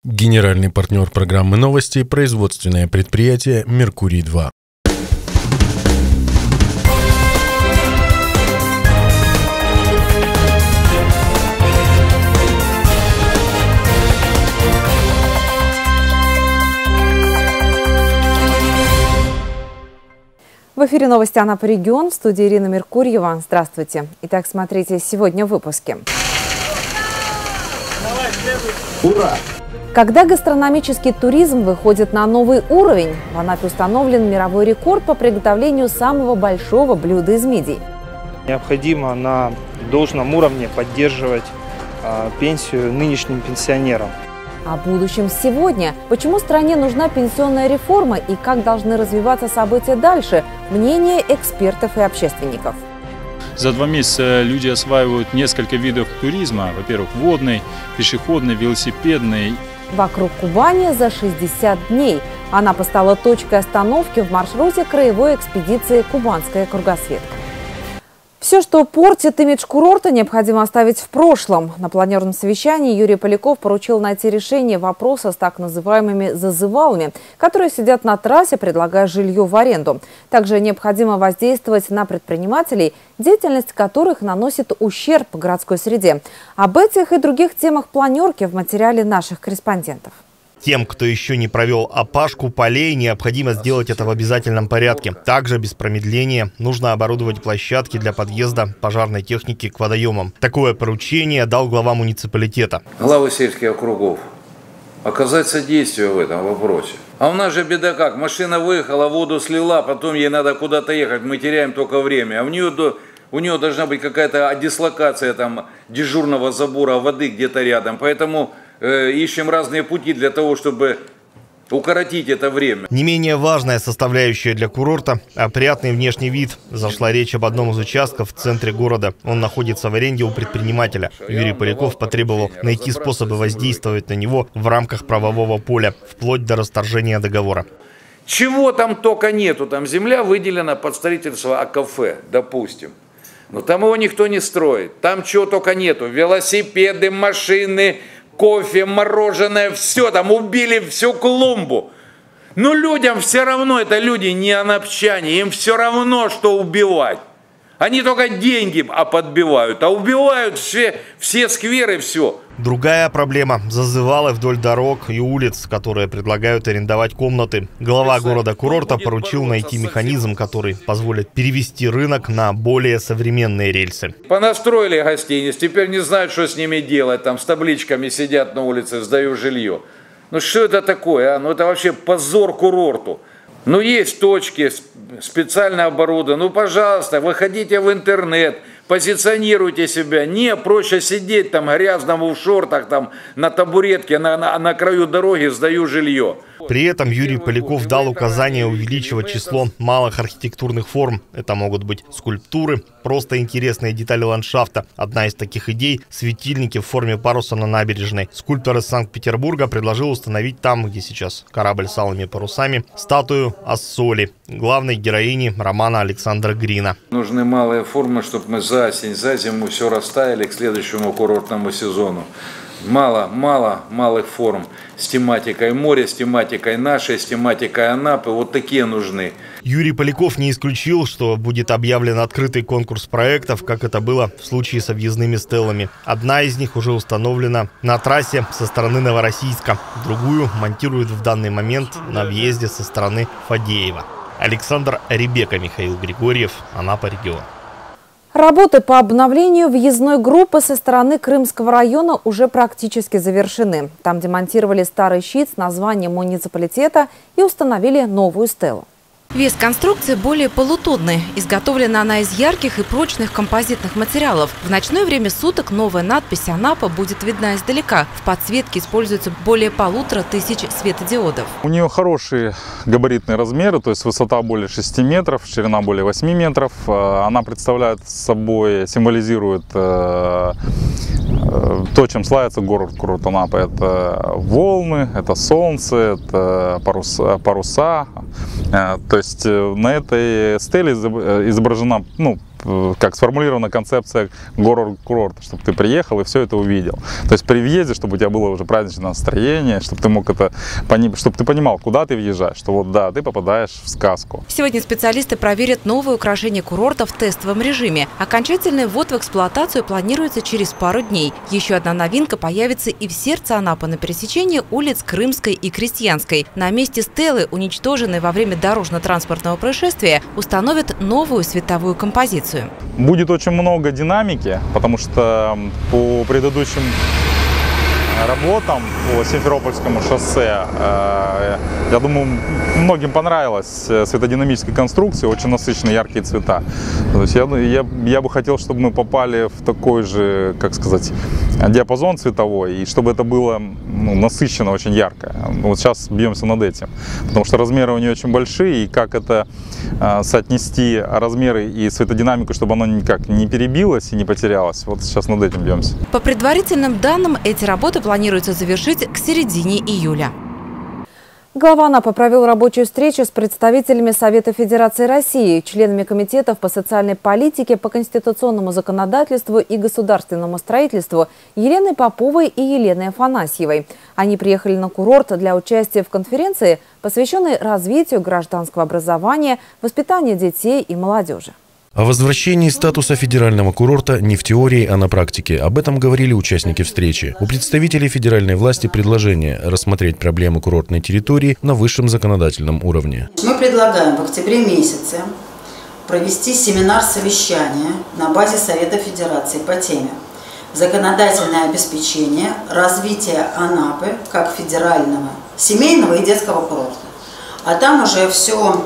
Генеральный партнер программы «Новости» – производственное предприятие «Меркурий-2». В эфире новости Анапа регион, в студии Ирина Меркурьева. Здравствуйте. Итак, смотрите сегодня в выпуске. Ура! Когда гастрономический туризм выходит на новый уровень, в Анапе установлен мировой рекорд по приготовлению самого большого блюда из мидий. Необходимо на должном уровне поддерживать пенсию нынешним пенсионерам. О будущем сегодня. Почему стране нужна пенсионная реформа и как должны развиваться события дальше? Мнение экспертов и общественников. За 2 месяца люди осваивают несколько видов туризма. Во-первых, водный, пешеходный, велосипедный. Вокруг Кубани за 60 дней. Анапа стала точкой остановки в маршруте краевой экспедиции «Кубанская кругосветка». Все, что портит имидж курорта, необходимо оставить в прошлом. На планерном совещании Юрий Поляков поручил найти решение вопроса с так называемыми зазывалами, которые сидят на трассе, предлагая жилье в аренду. Также необходимо воздействовать на предпринимателей, деятельность которых наносит ущерб городской среде. Об этих и других темах планерки в материале наших корреспондентов. Тем, кто еще не провел опашку полей, необходимо сделать это в обязательном порядке. Также, без промедления, нужно оборудовать площадки для подъезда пожарной техники к водоемам. Такое поручение дал глава муниципалитета. Главы сельских округов оказать содействие в этом вопросе. А у нас же беда как? Машина выехала, воду слила, потом ей надо куда-то ехать, мы теряем только время. А у нее должна быть какая-то дислокация там, дежурного забора воды где-то рядом. Поэтому ищем разные пути для того, чтобы укоротить это время. Не менее важная составляющая для курорта – опрятный внешний вид. Зашла речь об одном из участков в центре города. Он находится в аренде у предпринимателя. Юрий Поляков потребовал найти способы воздействовать на него в рамках правового поля, вплоть до расторжения договора. Чего там только нету. Там земля выделена под строительство кафе, допустим. Но там его никто не строит. Там чего только нету. Велосипеды, машины, кофе, мороженое, все, там убили всю клумбу. Но людям все равно, это люди не анапчане, им все равно, что убивать. Они только деньги подбивают, а убивают все скверы, все. Другая проблема – зазывалы вдоль дорог и улиц, которые предлагают арендовать комнаты. Глава города-курорта поручил найти механизм, который позволит перевести рынок на более современные рельсы. Понастроили гостиниц, теперь не знают, что с ними делать. Там с табличками сидят на улице, сдаю жилье. Ну что это такое, а? Ну это вообще позор курорту. Ну есть точки специально оборудованные, ну пожалуйста, выходите в интернет, позиционируйте себя. Не, проще сидеть там грязному в шортах, там на табуретке, на краю дороги, сдаю жилье. При этом Юрий Поляков дал указание увеличивать число малых архитектурных форм. Это могут быть скульптуры, просто интересные детали ландшафта. Одна из таких идей – светильники в форме паруса на набережной. Скульптор из Санкт-Петербурга предложил установить там, где сейчас корабль с алыми парусами, статую Ассоли, главной героини романа Александра Грина. Нужны малые формы, чтобы мы за зиму все растаяли к следующему курортному сезону. Мало малых форм с тематикой моря, с тематикой нашей, с тематикой Анапы. Вот такие нужны. Юрий Поляков не исключил, что будет объявлен открытый конкурс проектов, как это было в случае с объездными стеллами. Одна из них уже установлена на трассе со стороны Новороссийска. Другую монтируют в данный момент на въезде со стороны Фадеева. Александр Ребека, Михаил Григорьев, Анапа регион. Работы по обновлению въездной группы со стороны Крымского района уже практически завершены. Там демонтировали старый щит с названием муниципалитета и установили новую стелу. Вес конструкции более полутонны. Изготовлена она из ярких и прочных композитных материалов. В ночное время суток новая надпись «Анапа» будет видна издалека. В подсветке используется более 1500 светодиодов. У нее хорошие габаритные размеры, то есть высота более 6 метров, ширина более 8 метров. Она представляет собой, символизирует то, чем славится город-курорт Анапа. Это волны, это солнце, это паруса. То есть на этой стеле изображена как сформулирована концепция город-курорта, чтобы ты приехал и все это увидел. То есть при въезде, чтобы у тебя было уже праздничное настроение, чтобы ты мог чтобы ты понимал, куда ты въезжаешь, что вот да, ты попадаешь в сказку. Сегодня специалисты проверят новые украшения курорта в тестовом режиме. Окончательный ввод в эксплуатацию планируется через пару дней. Еще одна новинка появится и в сердце Анапы на пересечении улиц Крымской и Крестьянской. На месте стелы, уничтоженной во время дорожно-транспортного происшествия, установят новую световую композицию. Будет очень много динамики, потому что по предыдущим работам по Симферопольскому шоссе, я думаю, многим понравилась светодинамическая конструкция, очень насыщенные яркие цвета. То есть я бы хотел, чтобы мы попали в такой же, как сказать, диапазон цветовой, и чтобы это было насыщенно, очень ярко. Вот сейчас бьемся над этим, потому что размеры у нее очень большие, и как это соотнести размеры и светодинамику, чтобы оно никак не перебилось и не потерялось. Вот сейчас над этим бьемся. По предварительным данным, эти работы планируется завершить к середине июля. Глава Анапы провел рабочую встречу с представителями Совета Федерации России, членами комитетов по социальной политике, по конституционному законодательству и государственному строительству Еленой Поповой и Еленой Афанасьевой. Они приехали на курорт для участия в конференции, посвященной развитию гражданского образования, воспитанию детей и молодежи. О возвращении статуса федерального курорта не в теории, а на практике. Об этом говорили участники встречи. У представителей федеральной власти предложение рассмотреть проблемы курортной территории на высшем законодательном уровне. Мы предлагаем в октябре месяце провести семинар-совещание на базе Совета Федерации по теме «Законодательное обеспечение развития Анапы как федерального семейного и детского курорта». А там уже все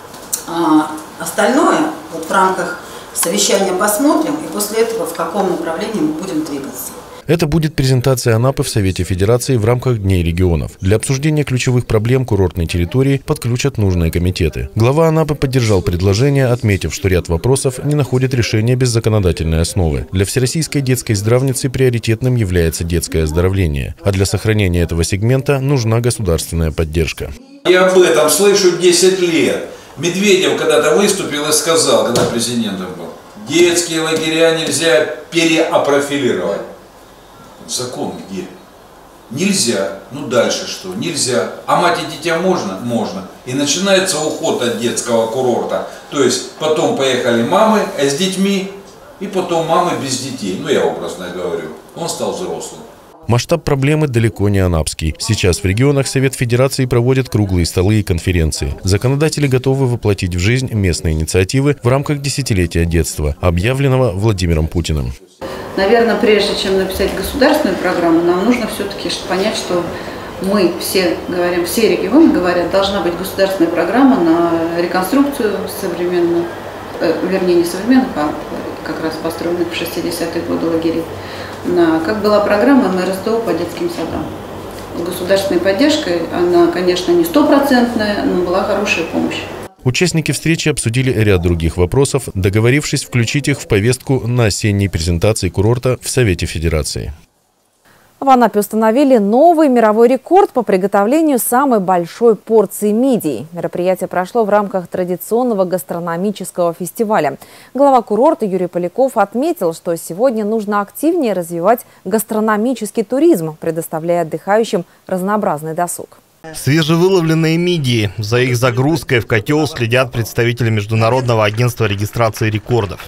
остальное вот в рамках совещания посмотрим, и после этого в каком направлении мы будем двигаться. Это будет презентация Анапы в Совете Федерации в рамках Дней регионов. Для обсуждения ключевых проблем курортной территории подключат нужные комитеты. Глава Анапы поддержал предложение, отметив, что ряд вопросов не находит решения без законодательной основы. Для Всероссийской детской здравницы приоритетным является детское оздоровление. А для сохранения этого сегмента нужна государственная поддержка. Я об этом слышу 10 лет. Медведев когда-то выступил и сказал, когда президентом был, детские лагеря нельзя переопрофилировать. Закон где? Нельзя. Ну дальше что? Нельзя. А мать и дитя можно? Можно. И начинается уход от детского курорта. То есть потом поехали мамы с детьми, и потом мамы без детей. Ну я образно говорю. Он стал взрослым. Масштаб проблемы далеко не анапский. Сейчас в регионах Совет Федерации проводит круглые столы и конференции. Законодатели готовы воплотить в жизнь местные инициативы в рамках десятилетия детства, объявленного Владимиром Путиным. Наверное, прежде чем написать государственную программу, нам нужно все-таки понять, что мы все говорим, все регионы говорят, должна быть государственная программа на реконструкцию современных, вернее не современных, а как раз построенных в 60-е годы лагерей. Как была программа МРСТО по детским садам. С государственной поддержкой она, конечно, не стопроцентная, но была хорошая помощь. Участники встречи обсудили ряд других вопросов, договорившись включить их в повестку на осенней презентации курорта в Совете Федерации. В Анапе установили новый мировой рекорд по приготовлению самой большой порции мидий. Мероприятие прошло в рамках традиционного гастрономического фестиваля. Глава курорта Юрий Поляков отметил, что сегодня нужно активнее развивать гастрономический туризм, предоставляя отдыхающим разнообразный досуг. Свежевыловленные мидии. За их загрузкой в котел следят представители Международного агентства регистрации рекордов.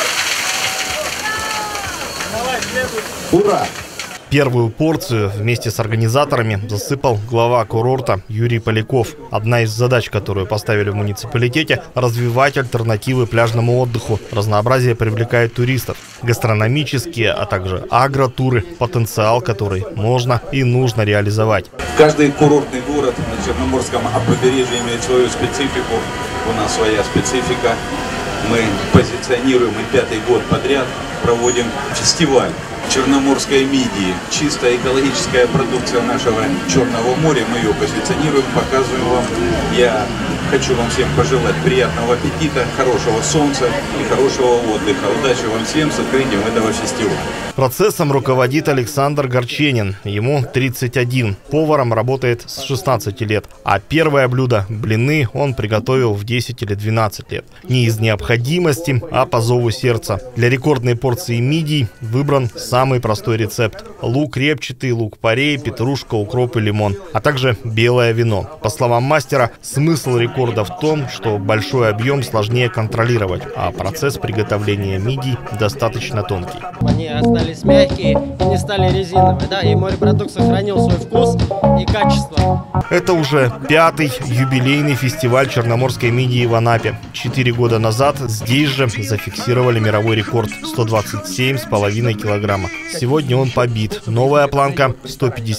Ура! Первую порцию вместе с организаторами засыпал глава курорта Юрий Поляков. Одна из задач, которую поставили в муниципалитете – развивать альтернативы пляжному отдыху. Разнообразие привлекает туристов. Гастрономические, а также агротуры – потенциал, который можно и нужно реализовать. Каждый курортный город на Черноморском побережье имеет свою специфику. У нас своя специфика. Мы позиционируем и 5-й год подряд проводим фестиваль черноморской мидии. Чистая экологическая продукция нашего Черного моря. Мы ее позиционируем, показываем вам. Я Хочу вам всем пожелать приятного аппетита, хорошего солнца и хорошего отдыха. Удачи вам всем с открытием этого фестиваля. Процессом руководит Александр Горченин. Ему 31. Поваром работает с 16 лет. А первое блюдо – блины – он приготовил в 10 или 12 лет. Не из необходимости, а по зову сердца. Для рекордной порции мидий выбран самый простой рецепт. Лук репчатый, лук-порей, петрушка, укроп и лимон. А также белое вино. По словам мастера, смысл рекорда в том, что большой объем сложнее контролировать, а процесс приготовления мидий достаточно тонкий. Они остались мягкие и не стали резиновые, да, и морепродукт сохранил свой вкус и качество. Это уже 5-й юбилейный фестиваль черноморской мидии в Анапе. 4 года назад здесь же зафиксировали мировой рекорд – 127,5 килограмма. Сегодня он побит. Новая планка –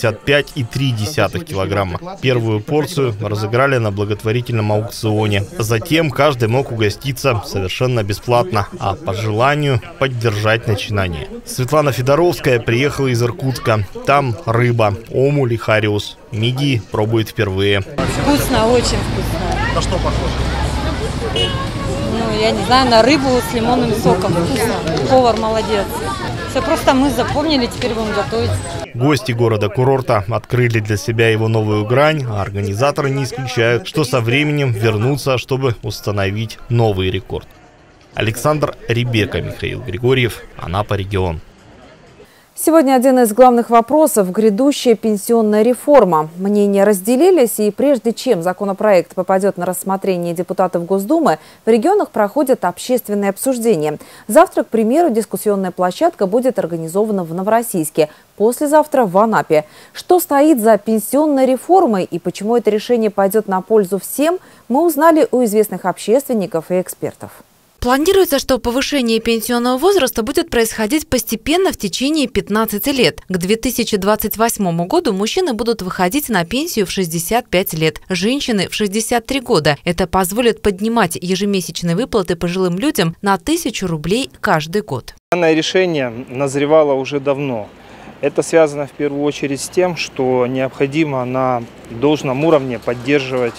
155,3 килограмма. Первую порцию разыграли на благотворительном аукционе. Затем каждый мог угоститься совершенно бесплатно, а по желанию поддержать начинание. Светлана Федоровская приехала из Иркутска. Там рыба, омуль и хариус. Мидии пробует впервые. Вкусно, очень вкусно. На что похоже? Ну, я не знаю, на рыбу с лимонным соком. Вкусно. Повар молодец. Все просто мы запомнили, теперь будем готовить. Гости города-курорта открыли для себя его новую грань, а организаторы не исключают, что со временем вернутся, чтобы установить новый рекорд. Александр Ребека, Михаил Григорьев, Анапа, регион. Сегодня один из главных вопросов – грядущая пенсионная реформа. Мнения разделились, и прежде чем законопроект попадет на рассмотрение депутатов Госдумы, в регионах проходят общественные обсуждения. Завтра, к примеру, дискуссионная площадка будет организована в Новороссийске, послезавтра в Анапе. Что стоит за пенсионной реформой и почему это решение пойдет на пользу всем, мы узнали у известных общественников и экспертов. Планируется, что повышение пенсионного возраста будет происходить постепенно в течение 15 лет. К 2028 году мужчины будут выходить на пенсию в 65 лет, женщины – в 63 года. Это позволит поднимать ежемесячные выплаты пожилым людям на 1000 рублей каждый год. Данное решение назревало уже давно. Это связано в первую очередь с тем, что необходимо на должном уровне поддерживать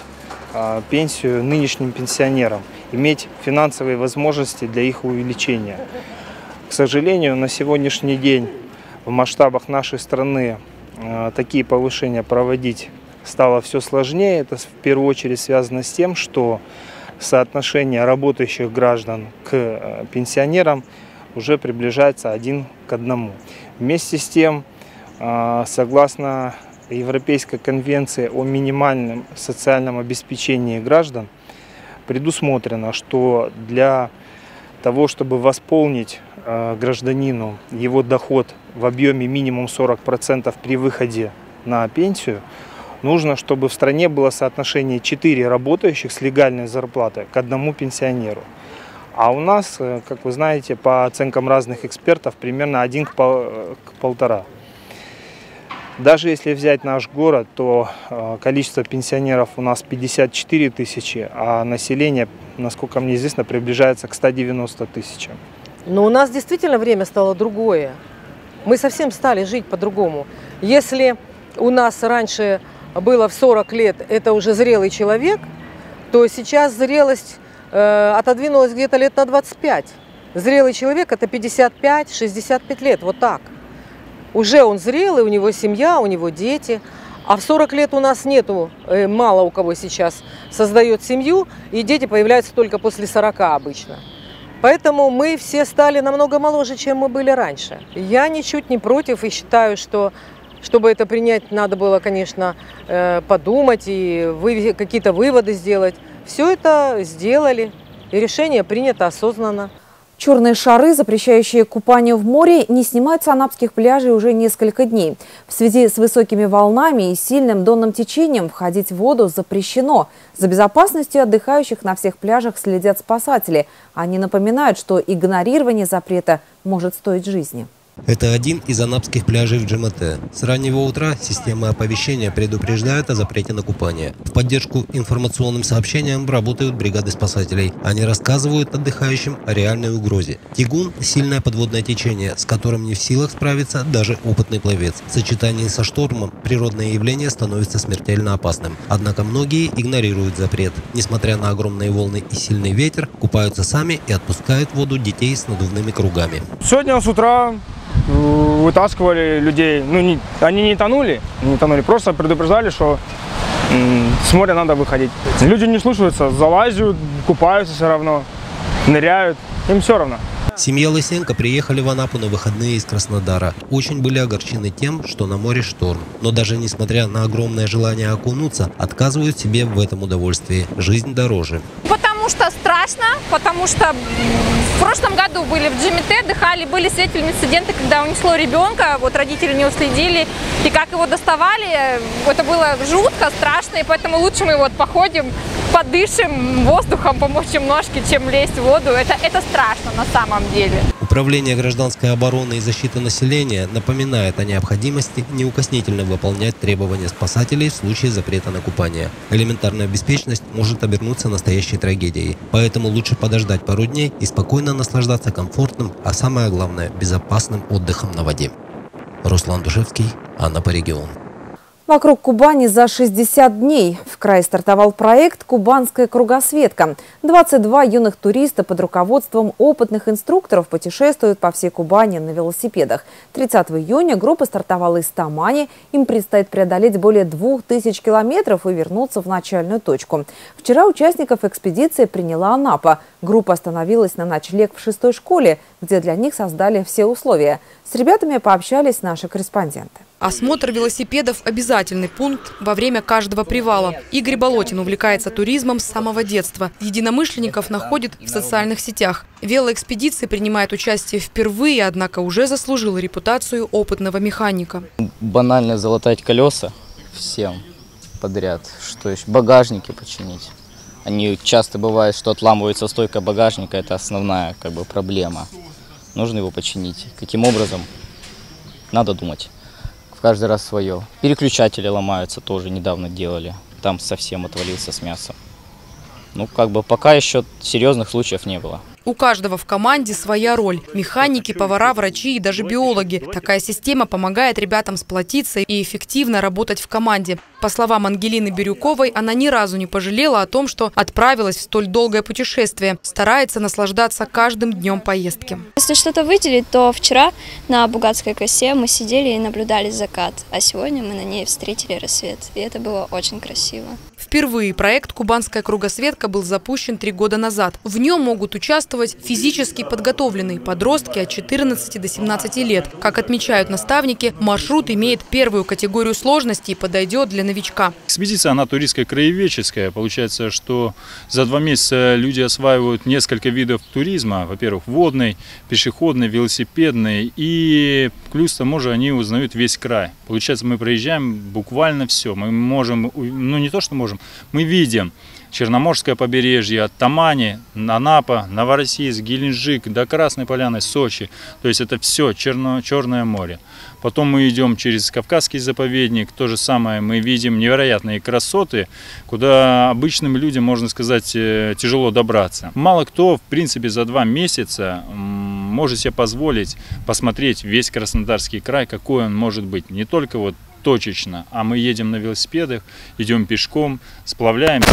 пенсию нынешним пенсионерам, иметь финансовые возможности для их увеличения. К сожалению, на сегодняшний день в масштабах нашей страны такие повышения проводить стало все сложнее. Это в первую очередь связано с тем, что соотношение работающих граждан к пенсионерам уже приближается 1 к 1. Вместе с тем, согласно Европейской конвенции о минимальном социальном обеспечении граждан, предусмотрено, что для того, чтобы восполнить гражданину его доход в объеме минимум 40% при выходе на пенсию, нужно, чтобы в стране было соотношение 4 работающих с легальной зарплатой к 1 пенсионеру. А у нас, как вы знаете, по оценкам разных экспертов, примерно 1 к 1,5. Даже если взять наш город, то количество пенсионеров у нас 54 тысячи, а население, насколько мне известно, приближается к 190 тысячам. Но у нас действительно время стало другое. Мы совсем стали жить по-другому. Если у нас раньше было в 40 лет это уже зрелый человек, то сейчас зрелость отодвинулась где-то лет на 25. Зрелый человек – это 55-65 лет, вот так. Уже он зрелый, у него семья, у него дети. А в 40 лет у нас нету, мало у кого сейчас создает семью, и дети появляются только после 40 обычно. Поэтому мы все стали намного моложе, чем мы были раньше. Я ничуть не против и считаю, что чтобы это принять, надо было, конечно, подумать и какие-то выводы сделать. Все это сделали, и решение принято осознанно. Черные шары, запрещающие купание в море, не снимают с анапских пляжей уже несколько дней. В связи с высокими волнами и сильным донным течением входить в воду запрещено. За безопасностью отдыхающих на всех пляжах следят спасатели. Они напоминают, что игнорирование запрета может стоить жизни. Это один из анапских пляжей в Джемете. С раннего утра системы оповещения предупреждают о запрете на купание. В поддержку информационным сообщениям работают бригады спасателей. Они рассказывают отдыхающим о реальной угрозе. Тигун – сильное подводное течение, с которым не в силах справиться даже опытный пловец. В сочетании со штормом природное явление становится смертельно опасным. Однако многие игнорируют запрет. Несмотря на огромные волны и сильный ветер, купаются сами и отпускают в воду детей с надувными кругами. Сегодня с утра вытаскивали людей. Они не тонули, просто предупреждали, что с моря надо выходить. Люди не слушаются, залазят, купаются все равно, ныряют, им все равно. Семья Лысенко приехали в Анапу на выходные из Краснодара. Очень были огорчены тем, что на море шторм. Но даже несмотря на огромное желание окунуться, отказывают себе в этом удовольствии. Жизнь дороже. Потому что страшно, потому что в прошлом году были в Джемете, отдыхали, были свидетелями инцидента, когда унесло ребенка, вот родители не уследили, и как его доставали, это было жутко, страшно, и поэтому лучше мы вот походим, подышим воздухом, помочим ножке, чем лезть в воду. Это страшно на самом деле. Управление гражданской обороны и защиты населения напоминает о необходимости неукоснительно выполнять требования спасателей в случае запрета на купание. Элементарная беспечность может обернуться настоящей трагедией. Поэтому лучше подождать пару дней и спокойно наслаждаться комфортным, а самое главное – безопасным отдыхом на воде. Руслан Душевский, Анапа, регион. Вокруг Кубани за 60 дней. В крае стартовал проект «Кубанская кругосветка». 22 юных туриста под руководством опытных инструкторов путешествуют по всей Кубани на велосипедах. 30 июня группа стартовала из Тамани. Им предстоит преодолеть более 2000 километров и вернуться в начальную точку. Вчера участников экспедиции приняла Анапа. Группа остановилась на ночлег в 6-й школе, где для них создали все условия. С ребятами пообщались наши корреспонденты. Осмотр велосипедов – обязательный пункт во время каждого привала. Игорь Болотин увлекается туризмом с самого детства. Единомышленников находит в социальных сетях. В велоэкспедиции принимает участие впервые, однако уже заслужил репутацию опытного механика. Банально залатать колеса всем подряд, что еще багажники починить. Они часто бывает, что отламывается стойка багажника, это основная проблема. Нужно его починить. Каким образом? Надо думать. В каждый раз свое. Переключатели ломаются, тоже недавно делали. Там совсем отвалился с мясом. Пока еще серьезных случаев не было. У каждого в команде своя роль. Механики, повара, врачи и даже биологи. Такая система помогает ребятам сплотиться и эффективно работать в команде. По словам Ангелины Бирюковой, она ни разу не пожалела о том, что отправилась в столь долгое путешествие. Старается наслаждаться каждым днем поездки. Если что-то выделить, то вчера на Бугатской косе мы сидели и наблюдали закат. А сегодня мы на ней встретили рассвет. И это было очень красиво. Впервые проект «Кубанская кругосветка» был запущен 3 года назад. В нем могут участвовать физически подготовленные подростки от 14 до 17 лет. Как отмечают наставники, маршрут имеет первую категорию сложности и подойдет для новичка. Экспедиция, она туристская, краеведческая. Получается, что за 2 месяца люди осваивают несколько видов туризма. Во-первых, водный, пешеходный, велосипедный. И плюс к тому же они узнают весь край. Получается, мы проезжаем буквально все. Мы можем, не то что можем, мы видим Черноморское побережье, от Тамани, Анапа, Новороссийск, Геленджик до Красной Поляны, Сочи. То есть это все Черное море. Потом мы идем через Кавказский заповедник. То же самое мы видим невероятные красоты, куда обычным людям, можно сказать, тяжело добраться. Мало кто, в принципе, за 2 месяца может себе позволить посмотреть весь Краснодарский край, какой он может быть. Не только точечно, а мы едем на велосипедах, идем пешком, сплавляемся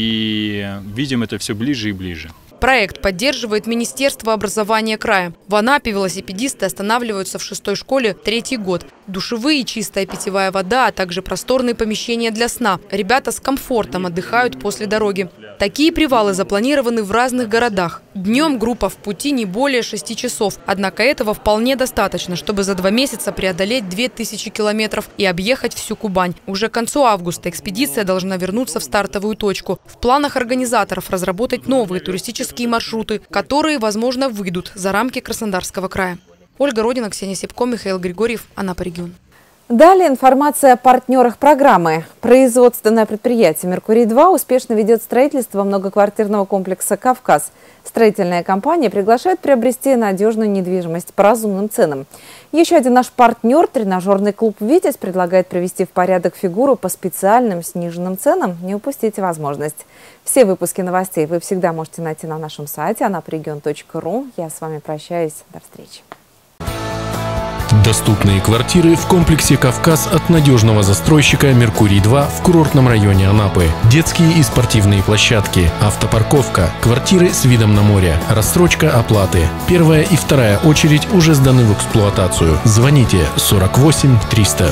и видим это все ближе и ближе. Проект поддерживает Министерство образования края. В Анапе велосипедисты останавливаются в 6-й школе 3-й год. Душевые, чистая питьевая вода, а также просторные помещения для сна. Ребята с комфортом отдыхают после дороги. Такие привалы запланированы в разных городах. Днем группа в пути не более 6 часов. Однако этого вполне достаточно, чтобы за 2 месяца преодолеть 2000 километров и объехать всю Кубань. Уже к концу августа экспедиция должна вернуться в стартовую точку. В планах организаторов разработать новые туристические маршруты, которые, возможно, выйдут за рамки Краснодарского края. Ольга Родина, Ксения Сипко, Михаил Григорьев, Анапа, регион. Далее информация о партнерах программы. Производственное предприятие «Меркурий-2» успешно ведет строительство многоквартирного комплекса «Кавказ». Строительная компания приглашает приобрести надежную недвижимость по разумным ценам. Еще один наш партнер, тренажерный клуб «Витязь», предлагает привести в порядок фигуру по специальным сниженным ценам. Не упустите возможность. Все выпуски новостей вы всегда можете найти на нашем сайте anaparegion.ru. Я с вами прощаюсь. До встречи. Доступные квартиры в комплексе «Кавказ» от надежного застройщика «Меркурий-2» в курортном районе Анапы. Детские и спортивные площадки, автопарковка, квартиры с видом на море, рассрочка оплаты. Первая и вторая очередь уже сданы в эксплуатацию. Звоните 48 300.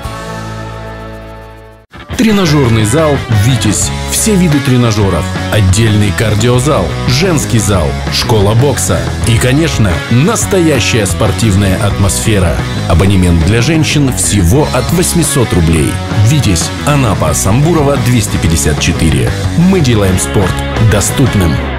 Тренажерный зал «Витязь». Все виды тренажеров. Отдельный кардиозал, женский зал, школа бокса. И, конечно, настоящая спортивная атмосфера. Абонемент для женщин всего от 800 рублей. «Витязь», Анапа, Самбурова, 254. Мы делаем спорт доступным.